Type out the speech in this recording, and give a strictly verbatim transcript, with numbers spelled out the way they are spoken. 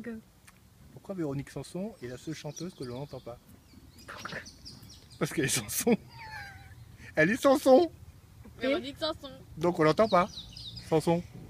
Go. Pourquoi Véronique Sanson est la seule chanteuse que l'on n'entend pas? Parce qu'elle est Sanson. Elle est Sanson. Véronique Sanson. Donc on l'entend pas. Sanson.